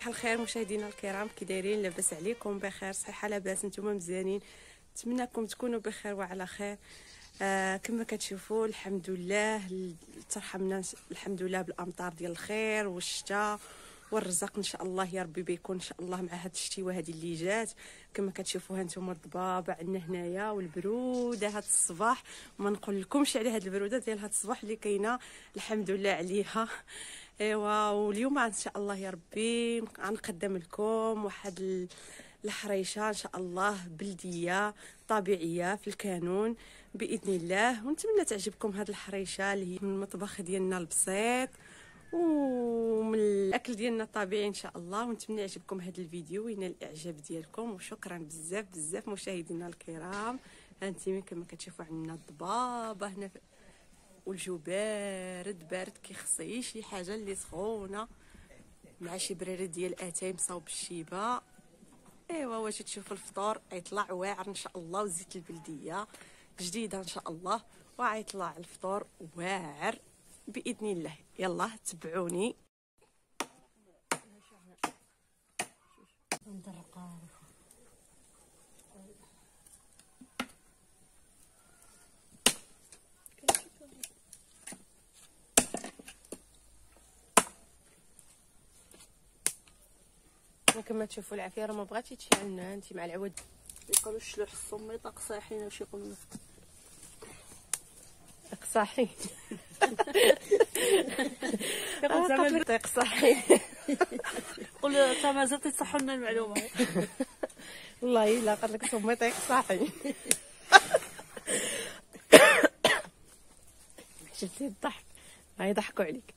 الخير مشاهدينا الكرام، كي دايرين؟ لاباس عليكم؟ بخير؟ صحه؟ لاباس؟ نتوما مزيانين؟ نتمنىكم تكونوا بخير وعلى خير. كما كتشوفوا الحمد لله ترحمنا الحمد لله بالامطار ديال الخير والشتاء والرزق ان شاء الله يا ربي بيكون ان شاء الله مع هاد الشتيوه هذه اللي جات. كما كتشوفوا ها نتوما الضبابه عندنا هنايا والبروده هاد الصباح، وما نقول لكمش على هاد البروده ديال هاد الصباح اللي كاينه الحمد لله عليها. ايوا واليوم ان شاء الله يا ربي غنقدم لكم واحد الحريشه ان شاء الله بلديه طبيعيه في الكانون باذن الله، ونتمنى تعجبكم هاد الحريشه اللي هي من المطبخ ديالنا البسيط ومن الاكل ديالنا الطبيعي ان شاء الله. ونتمنى يعجبكم هذا الفيديو وينال الاعجاب ديالكم، وشكرا بزاف بزاف مشاهدينا الكرام. هانتي كما كتشوفوا عندنا الضبابه هنا والجو بارد بارد كيخصي شي حاجه اللي سخونه مع شي بريره ديال اتاي مصاوب بالشيبه. ايوا واش تشوفوا الفطور يطلع واعر ان شاء الله، وزيت البلديه جديده ان شاء الله، وغيطلع الفطور واعر باذن الله. يلا تبعوني. كما تشوفوا العافيه راه ما بغاتش تشعل لنا انت مع العود. يقولوا الشلوح الصمي طاق صاحين واش يقولوا طاق صاحي يقول زعما طاق صاحي يقول تا مازال تصحوا لنا المعلومه. والله الا قال لك صمي طاق صاحي. شفتي الضحك غيضحكوا عليك.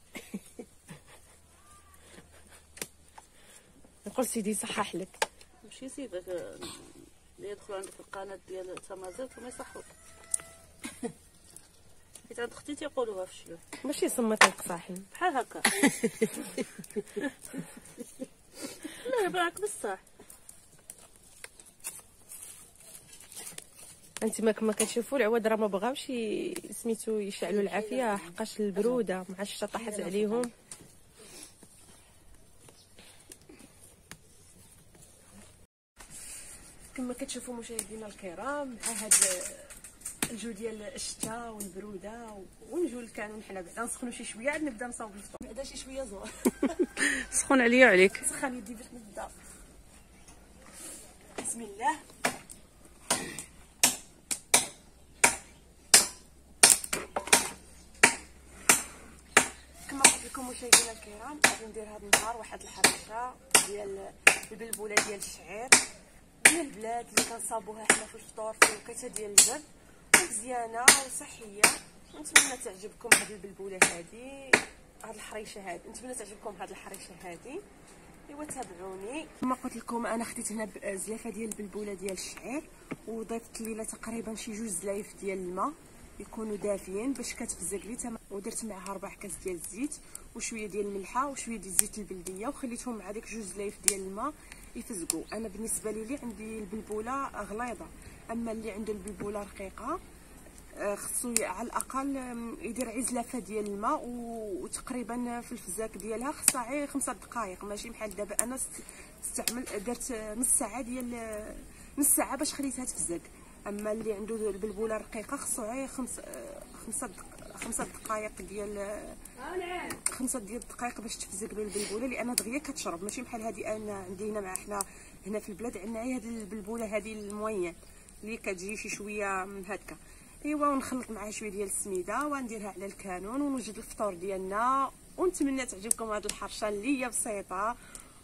نقول سيدي صحح لك. ماشي سيدك اللي يدخلوا عندك القناه ديال تمازال وما يصحوك، حيت عند اختي تيقولوها في الشلوح ماشي صمي طاق صاحي بحال هكا. لا بالعكس بصح انت ما كما كتشوفوا العواد راه ما بغاوش سميتو يشعلوا العافيه حقاش البروده مع الشتا طاحت عليهم. كما كتشوفوا مشاهدينا الكرام مع هاد الجو ديال الشتاء والبروده ونجيو للكانون حنا بعدا نسخنوا شي شويه عاد نبدا نصاوب الفطور. بعدا شي شويه زوار سخون عليا وعليك. سخن يدي باش نبدا. بسم الله. كما قلت لكم مشاهدينا الكرام غادي ندير هذا النهار واحد الحريشه ديال البلبوله ديال الشعير ديال البلاد اللي كنصاوبوها حنا في الفطور في الوقيته ديال البرد، مزيانه وصحيه. نتمنى تعجبكم هذه البلبوله هذه، هذه الحريشه هذه، نتمنى تعجبكم هذه الحريشه هذه. ايوا تابعوني. كما قلت لكم انا خديت هنا زلافه ديال البلبوله ديال الشعير وضيفت ليله تقريبا شي 2 زلايف ديال الماء يكونوا دافيين باش كتفزق لي، ودرت معها 4 كاس ديال الزيت وشويه ديال الملحه وشويه ديال زيت البلديه وخليتهم مع ديك 2 زلايف ديال الماء يفزقوا. انا بالنسبه لي عندي البلبوله غليظه، اما اللي عنده البلبوله رقيقه خصو على الاقل يدير عزلافه ديال الماء وتقريبا في الفزاك ديالها خصها غير 5 دقائق، ماشي بحال دابا انا درت نص ساعه ديال نص ساعه باش خليتها تفزق. اما اللي عنده البلبوله رقيقه خصو غير 5 دقائق ديال 5 ديال الدقائق باش تفزق له البلبوله، لان دغيا كتشرب ماشي بحال هذه. انا عندي هنا مع حنا هنا في البلاد عندنا غير هذه البلبوله هذه الموين اللي كتجي شي شويه من هكا. ايوا ونخلط معها شويه ديال السميده ونديرها على الكانون ونوجد الفطور ديالنا. ونتمنى تعجبكم هذه الحرشه اللي هي بسيطه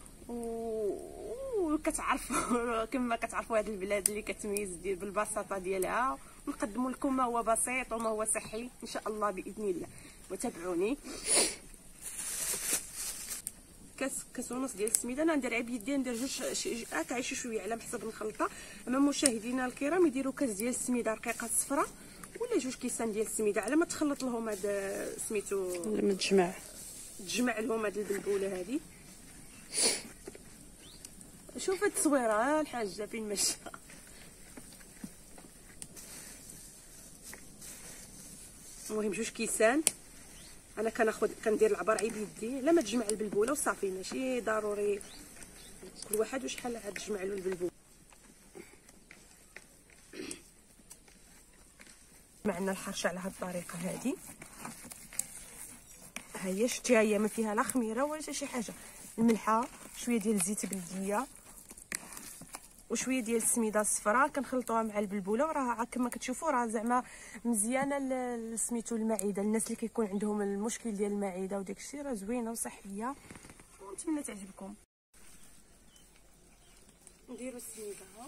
وكتعرفوا كما كتعرفوا هذه البلاد اللي كتميز بالبساطه ديالها، ونقدموا لكم ما هو بسيط وما هو صحي ان شاء الله باذن الله. وتابعوني. كاس ونص ديال السميده انا ندير بيدي، ندير هكا شي شويه على حسب الخلطه. اما مشاهدينا الكرام يديروا كاس ديال السميده رقيقه صفراء ولا 2 كيسان ديال السميده على ما تخلط لهم هذا سميتو لما تجمع لهم هذه البلبوله هذه. شوف هاد التصويره الحاجه فين مشى. المهم 2 كيسان انا كندير العبار بيدي. لا ما تجمع البلبوله وصافي، ماشي ضروري كل واحد وشحال عاد تجمع له البلبول. معنا الحرشه على هذه الطريقه هذه. ها هي شتي، هي ما فيها لا خميره ولا حتى شي حاجه. الملحه، شويه ديال الزيت بلديه وشويه ديال السميده الصفراء، كنخلطوها مع البلبوله. وراه كما كتشوفوا راه زعما مزيانه سميتو المعده. الناس اللي كيكون عندهم المشكل ديال المعده وداك الشيء راه زوينه وصحيه، ونتمنى تعجبكم. نديرو السميده ها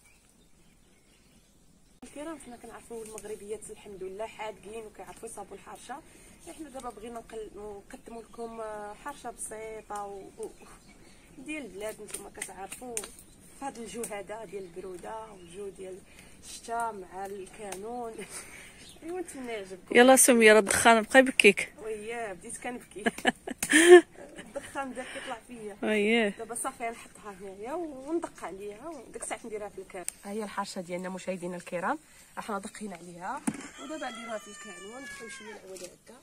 الكرام. حنا كنعرفوا المغربيات الحمد لله حادقين وكيعرفوا يصاوبوا الحرشه. احنا دابا بغينا نقدموا لكم حرشه بسيطه ديال البلاد. نتوما كتعرفوا في هذا الجو هذا ديال البروده والجو ديال الشتاء مع الكانون. ايوا نتمنى يعجبكم. يلا سميه، راه الدخان بقى يبكيك. وياه بديت كنبكي. الدخان بدا كيطلع فيا. اييه دابا صافي نحطها هنايا وندق عليها وديك الساعه نديرها في الكان. ها هي الحرشه ديالنا مشاهدينا الكرام، احنا دقينا عليها ودابا نديروها في الكان وندخلوا شويه العواد هكا.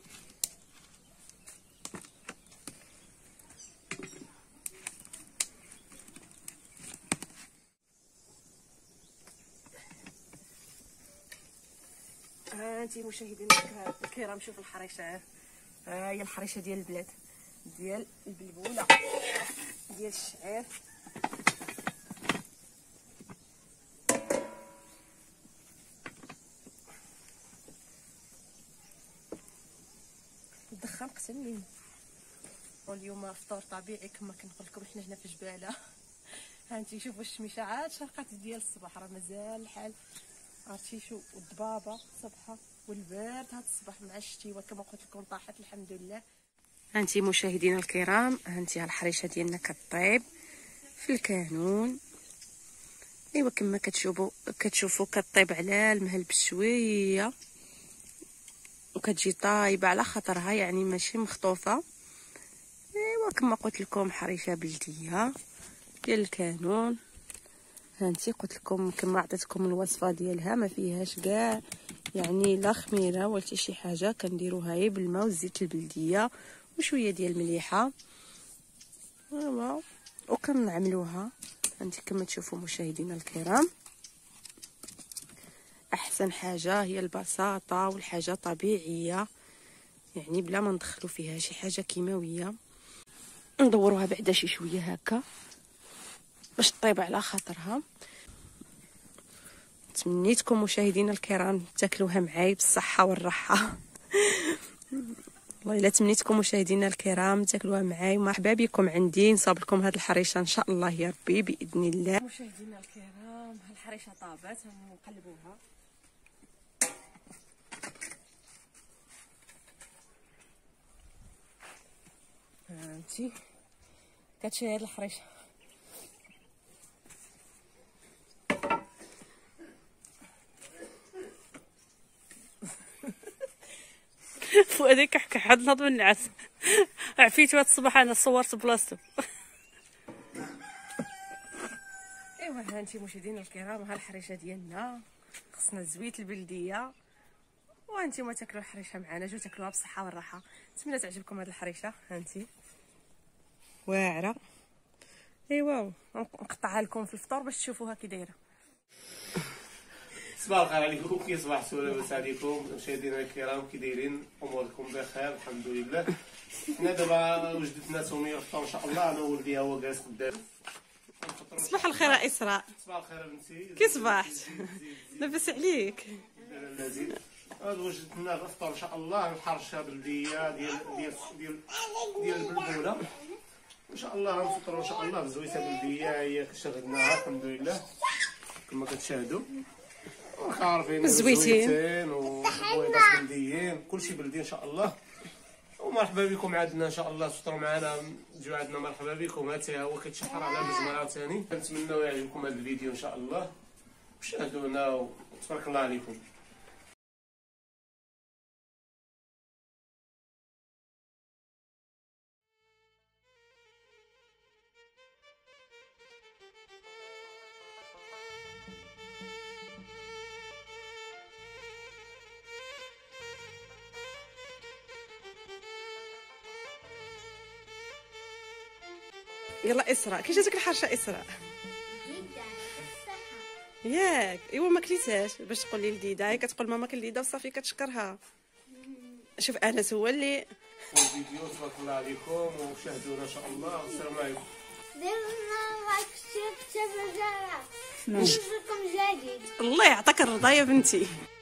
هانتي مشاهدينا الكرام شوفوا الحريشه. ها هي الحريشه ديال البلاد، ديال البلبوله، ديال الشعير. الدخان قتل لينا. واليوم فطور طبيعي كما كنقول لكم حنا هنا في جباله. هانتي شوفوا الشميشه عاد شرقات ديال الصباح، راه مازال الحال عرفتي شو الضبابه صبحه والبرد هاد الصباح مع الشتيوه كما قلت لكم طاحت الحمد لله. هانتي مشاهدينا الكرام، هانتي الحريشه ديالنا كطيب في الكانون. ايوا كما كتشوفوا كطيب على المهل بشويه وكتجي طايبه على خاطرها، يعني ماشي مخطوفه. ايوا كما قلت لكم حريشه بلديه ديال الكانون. هانتي قلت لكم كما عطيتكم الوصفه ديالها ما فيهاش كاع يعني لا خميره ولا حتى شي حاجه. كنديروها غير بالماء والزيت البلديه وشويه ديال المليحه ايوا وكنعملوها. هانتي كما تشوفوا مشاهدينا الكرام، احسن حاجه هي البساطه والحاجه طبيعيه، يعني بلا ما ندخلوا فيها شي حاجه كيماويه. ندوروها بعدا شي شويه هكا باش طيب على خاطرها. تمنيتكم مشاهدينا الكرام تاكلوها معايا بالصحه والراحه. والله الا تمنيتكم مشاهدينا الكرام تاكلوها معايا. مرحبا بكم عندي نصاوب لكم هذه الحريشه ان شاء الله يا ربي باذن الله. مشاهدينا الكرام الحريشه طابت نقلبوها. هانتي كتشاهد هاد الحريشه فؤادي كحكح حد نهض من النعاس. عفيت هاد الصباح انا صورت بلاصتو. ايوا هانتي مشاهدينا الكرام، ها الحريشه ديالنا خصنا الزويت البلديه. وانتم تاكلوا الحريشه معنا، جو تاكلوها بالصحه والراحه. نتمنى تعجبكم هذه الحريشه. هانتي واعره. ايوا نقطعها لكم في الفطور باش تشوفوها كي دايره. صباح الخير عليكم، كي صباح السوله لاباس عليكم مشاهدينا الكرام، كي دايرين؟ اموركم بخير الحمد لله. حنا دابا وجدتنا سميه الفطور ان شاء الله. انا وولدي هو جالس قدام. صباح الخير يا اسراء. صباح الخير بنتي، كي صباحت؟ لاباس عليك؟ لذيذ. وجدتنا الفطور ان شاء الله. الحرشه بلديه ديال البلبوله ان شاء الله. غنفطروا ان شاء الله بزويته بلديه هي كشغلناها الحمد لله كما كتشاهدوا. عارفين زويتين وبويضات بلديين، كلشي بلدي ان شاء الله. ومرحبا بكم عندنا ان شاء الله. تفطروا معنا تجوا عندنا، مرحبا بكم. هاتي هو كيتشحر على مجمره ثاني. كنتمنوا يعجبكم هذا الفيديو ان شاء الله، وشاهدونا وتبارك الله عليكم. يلا اسراء، كي جاتك الحرشه اسراء؟ ياك ايوا ما كليتهاش باش تقولي لديدا، هي كتقول ماما كل لديدا وصافي كتشكرها. شوف انس هو اللي الفيديو تبارك الله عليكم وشاهدونا ان شاء الله، والسلام عليكم. نشوفكم جديد. الله يعطيك الرضا يا بنتي.